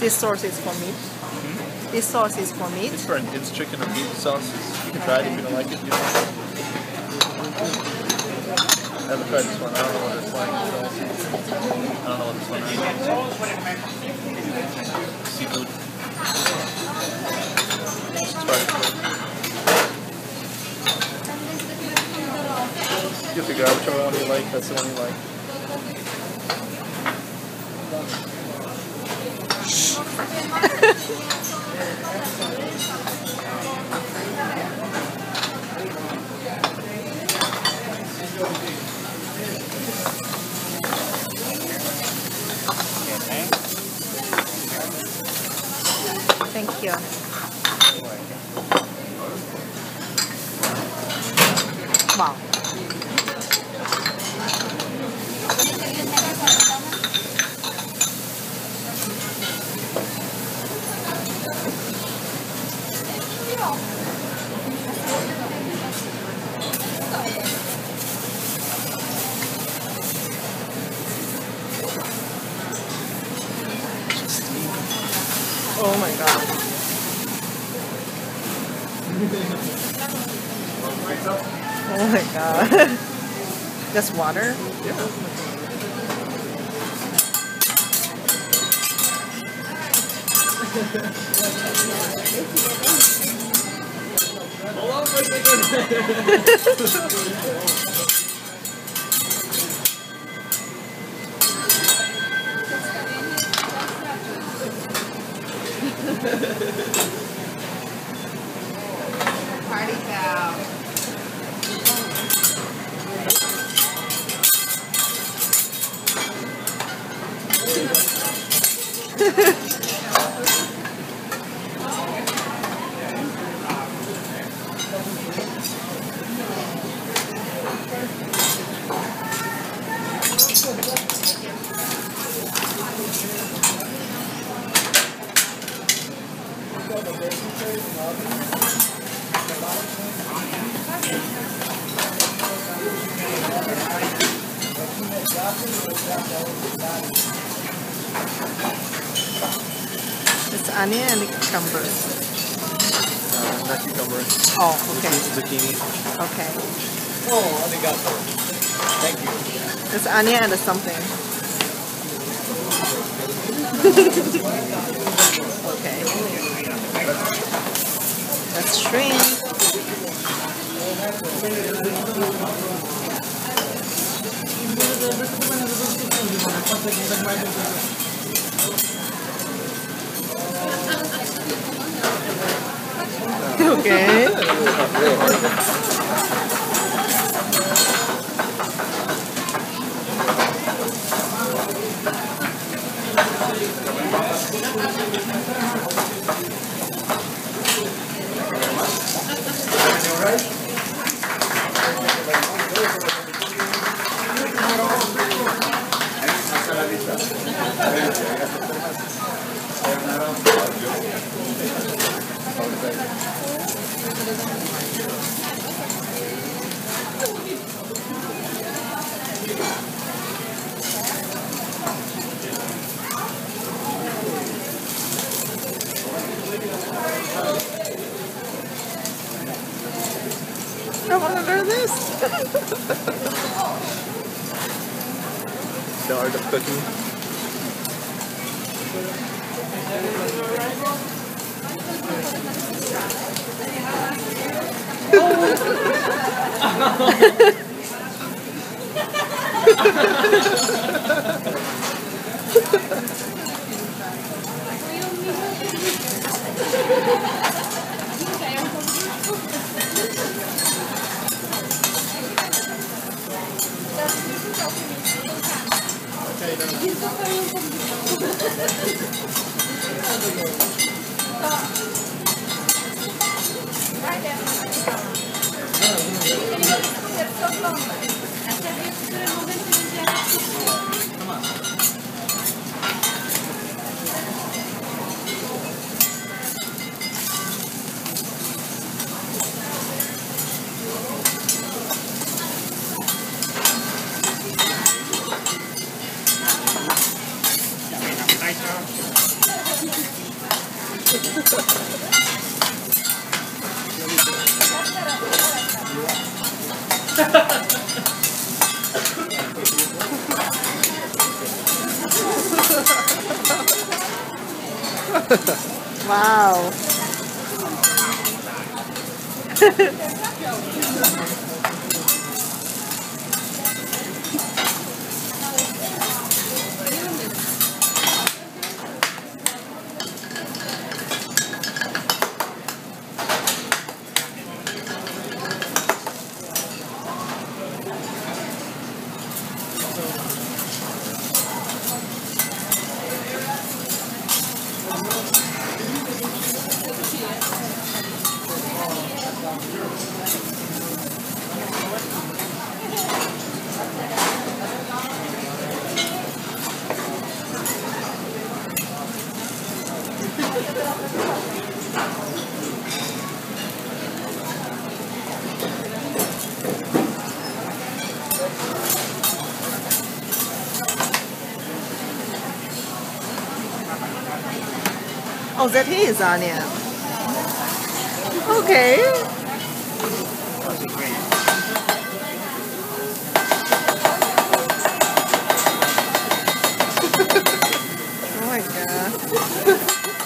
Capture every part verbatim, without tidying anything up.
This sauce is for meat. Hmm? This sauce is for meat. It's for it's chicken and beef sauce. You can try it if you don't like it. You don't. I haven't tried this one. I don't know what it's like. So I don't know what this one is. Seafood. Let's try it. You figure out which one you like. That's the one you like. Thank you. Wow. Oh my god. Oh my god. Just water? Yeah. Hold on for a second. Party foul. It's onion and cucumber. Uh, not cucumber. Oh, okay. Zucchini. Okay. Oh, arigato. Thank you. It's onion and something. Okay. That's shrimp. Okay. I want to learn this. The art of cooking. Come on. Wow. Oh, that is onion. Okay. Oh my god.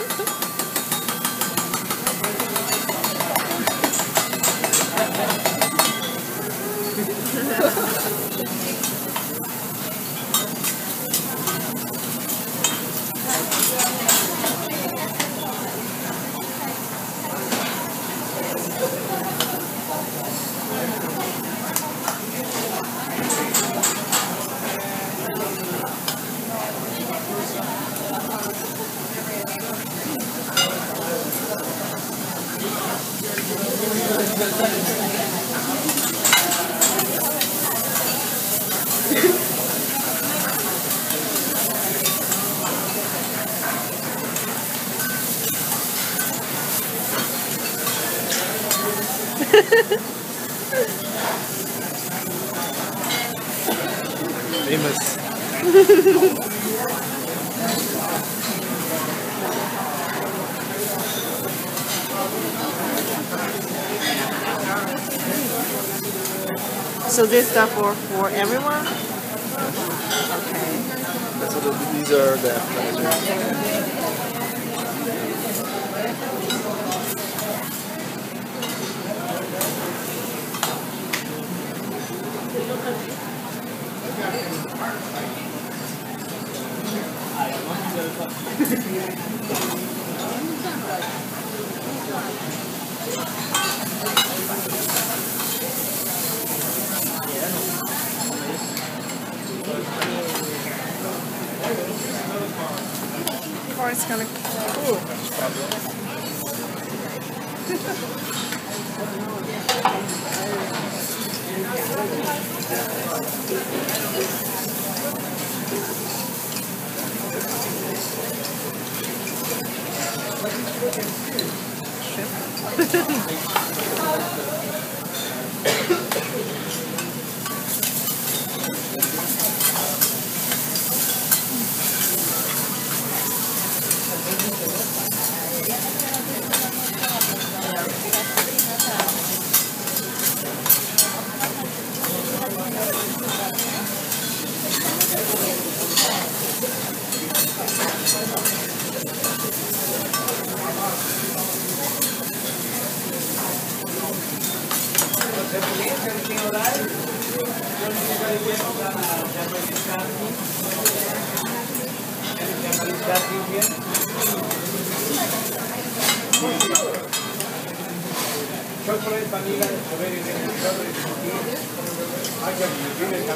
Famous. So this stuff for for everyone? Okay. So the, these are the appetizers. Or it's gonna cool. Chocolate, vanilla, strawberry, strawberry, I can give it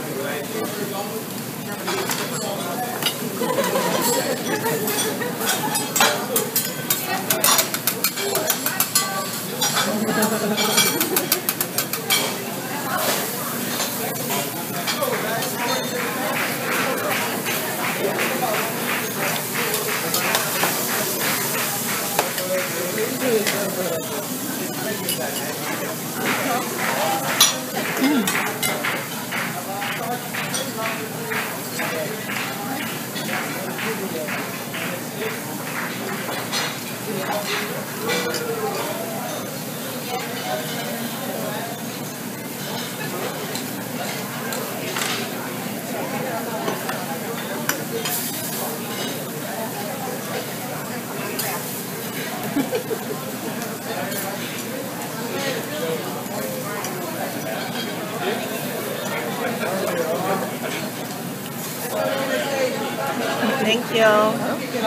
Thank you.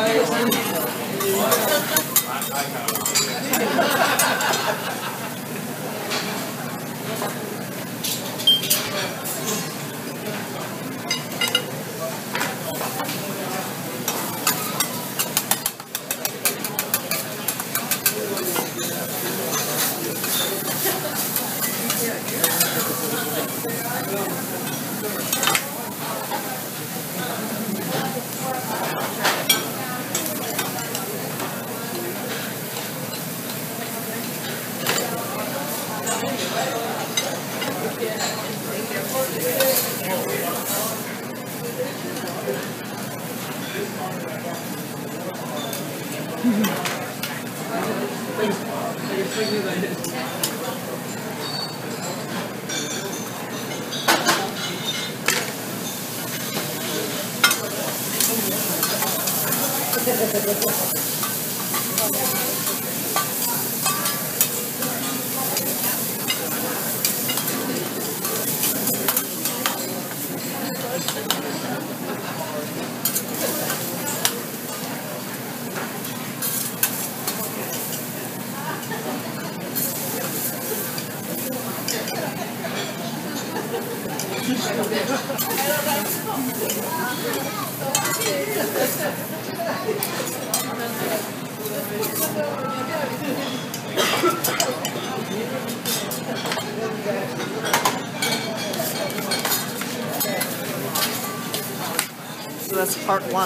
So that's part one.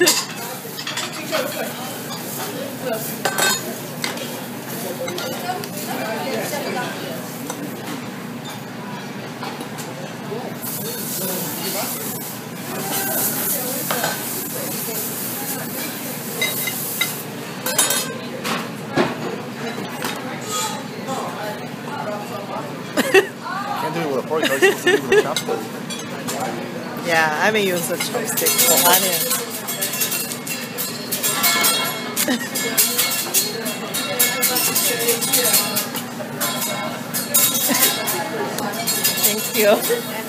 Can't do it with a fork, though. You're supposed to do it with a chopstick. Yeah, I haven't used a chopstick for onions. Thank you.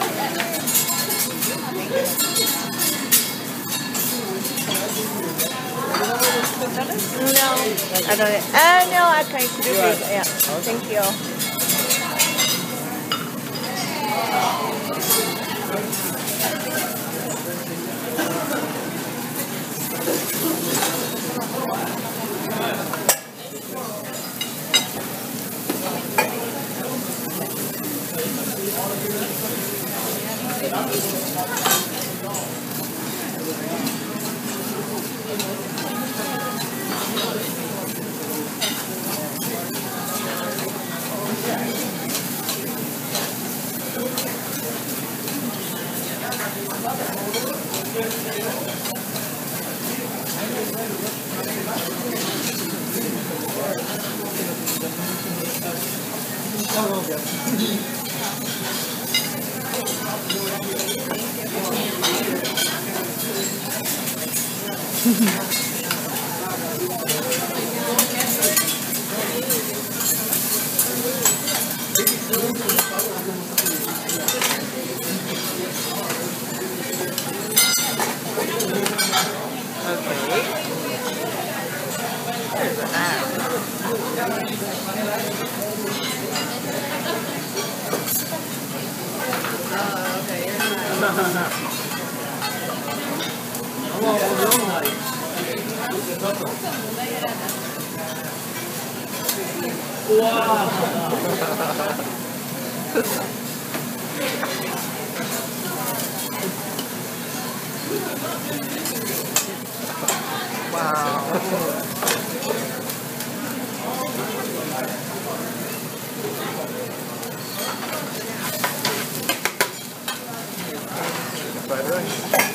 No, I don't. Uh, no, I can do this. Yeah, thank you.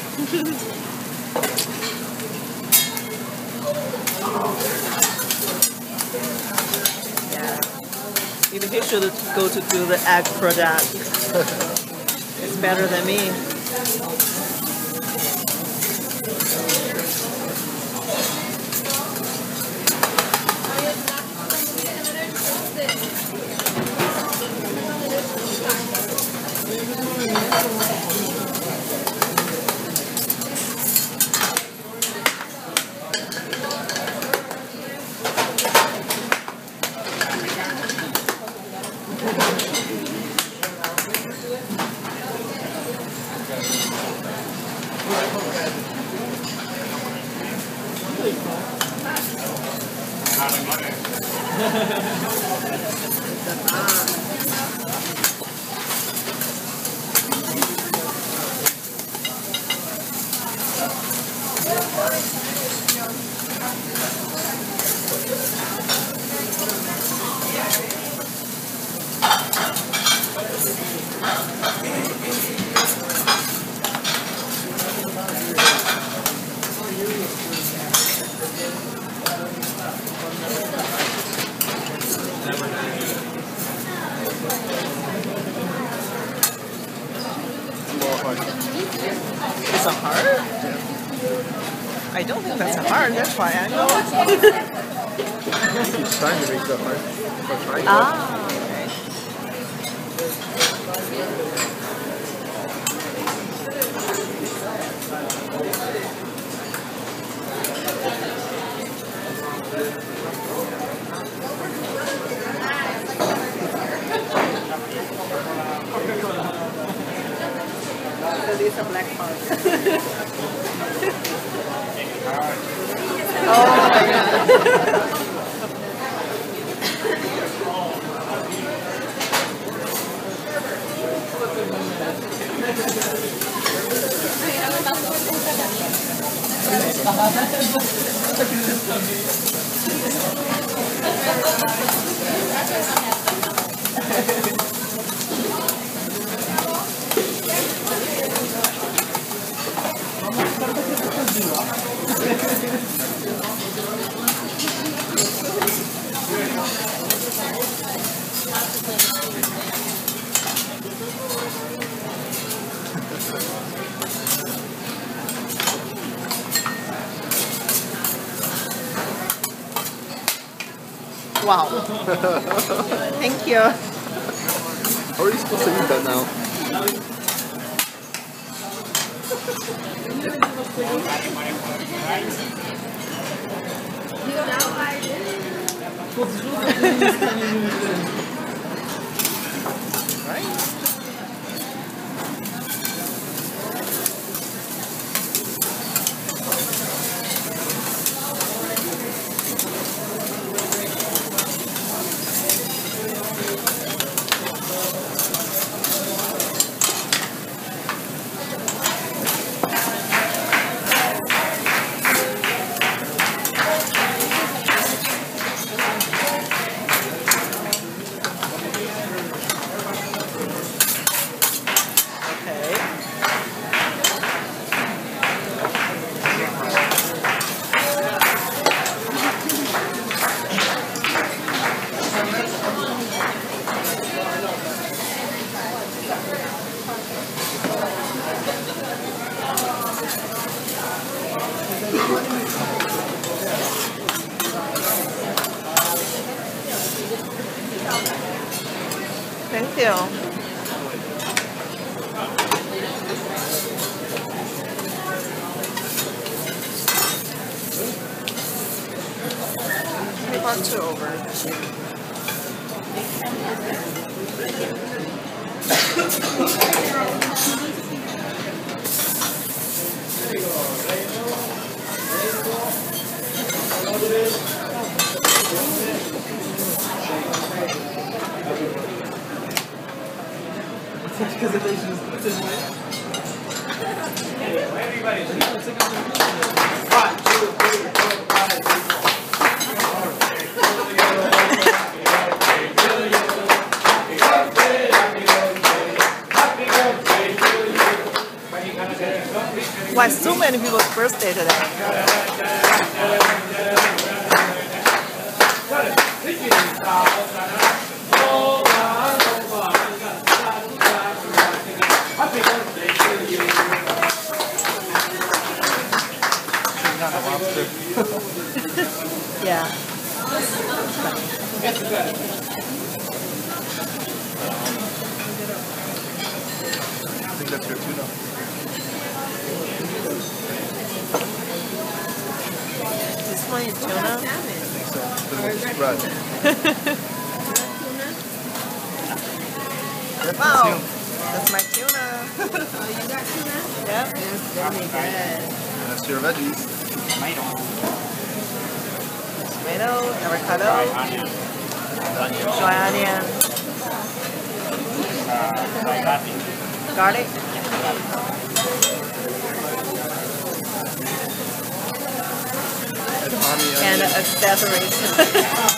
Fried rice. Even he should go to do the egg project. It's better than me. It's a heart? I don't think that's a heart, that's triangle. He's trying to make the heart. Ah, okay. So these are black hearts. Oh my god. Wow. Thank you. How are you supposed to eat that now? Right? Thank you. Part two over. One, two, three, four, five, Why so many people's birthday today? six. I think that's your tuna. This one is tuna? I think so. But it's red. That's Wow. tuna. That's my tuna. Oh, you got tuna? Yep. It's really good. And that's your veggies. Tomato, avocado, dry onion, garlic, And Tommy and onion. accessories.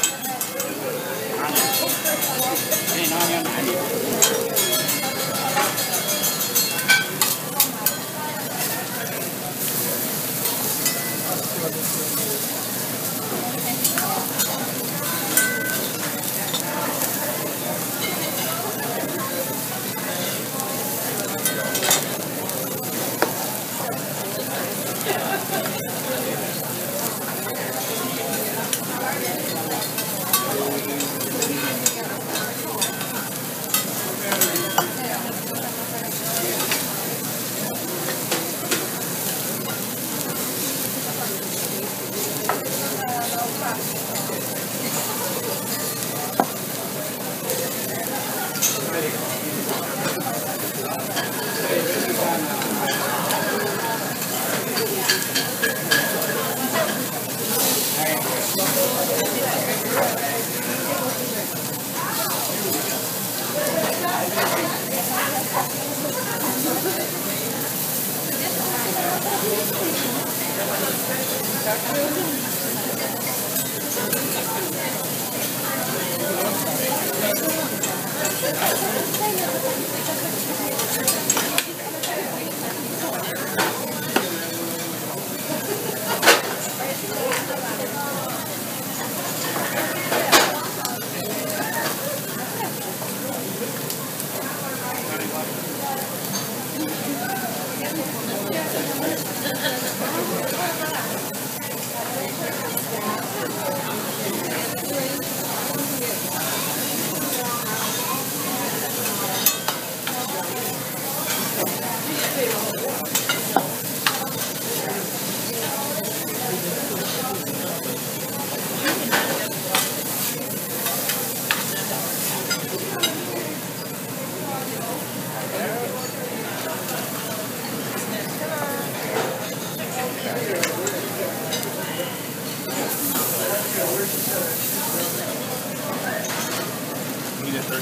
Need a third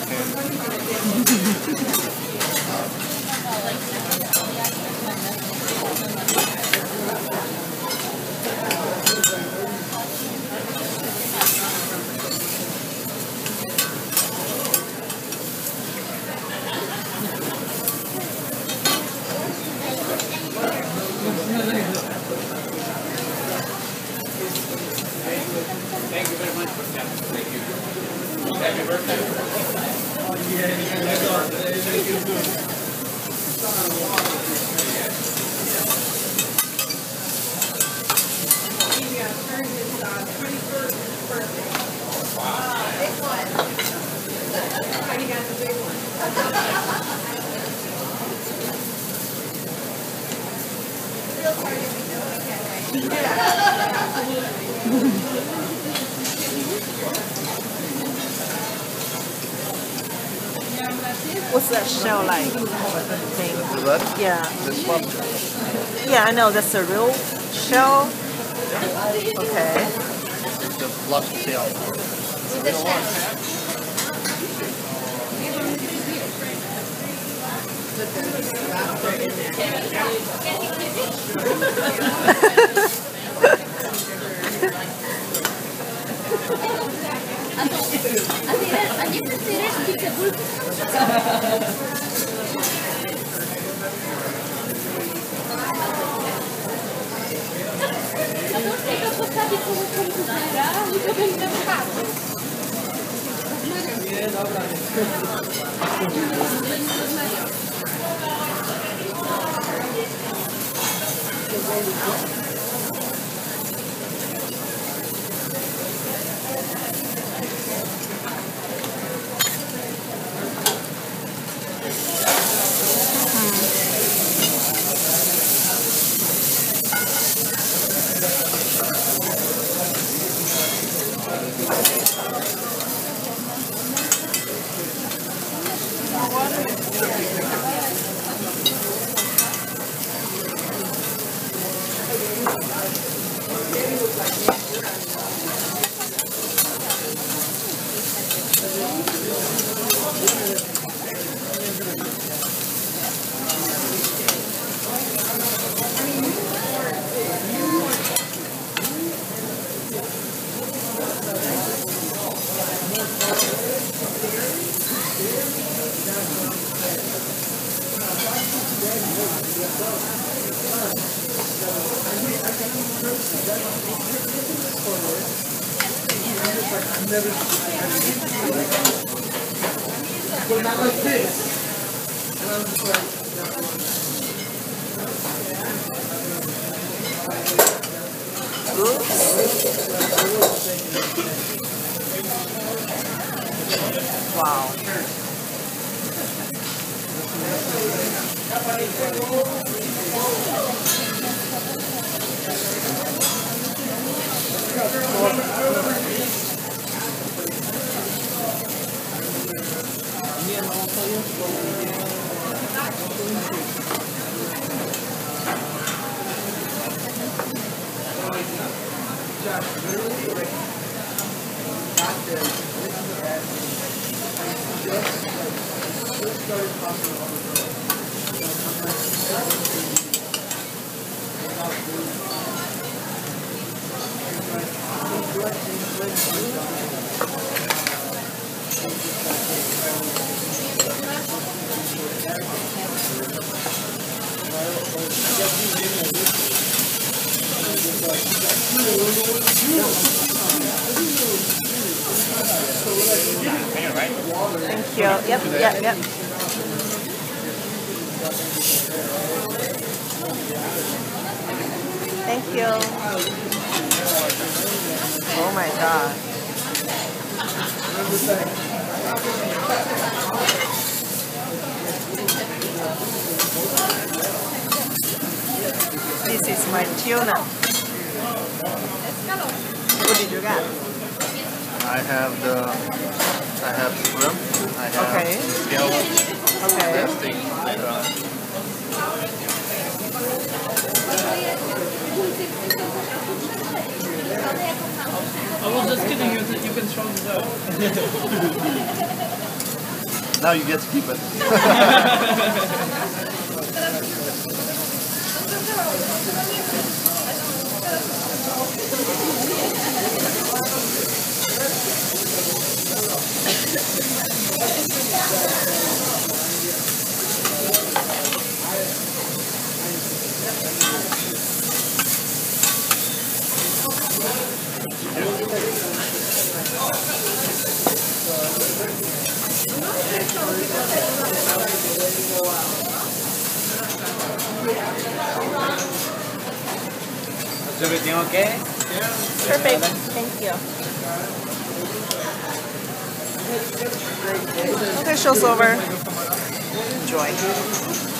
can. Thank you very much for that. Thank you. Happy birthday. Oh, yeah. Thank you. He got turned his uh, twenty-first birthday. Wow. Big one. He got the big one. Real sorry to be doing it that way. What's that shell like? Thing? The red? Yeah. This one? Yeah, I know. That's a real shell. Okay. The flush tail. But not like this. And I'm just like, wow. Thank you. Yep, yep, yep. Thank you. Oh my god. This is my tuna. What did you get? I have the I have shrimp. I have Okay. scallops. Okay. Resting later on. I was just kidding you. You can throw this out. Now you get to keep it. Is everything okay? Perfect. Thank you. Okay, show's over. Enjoy.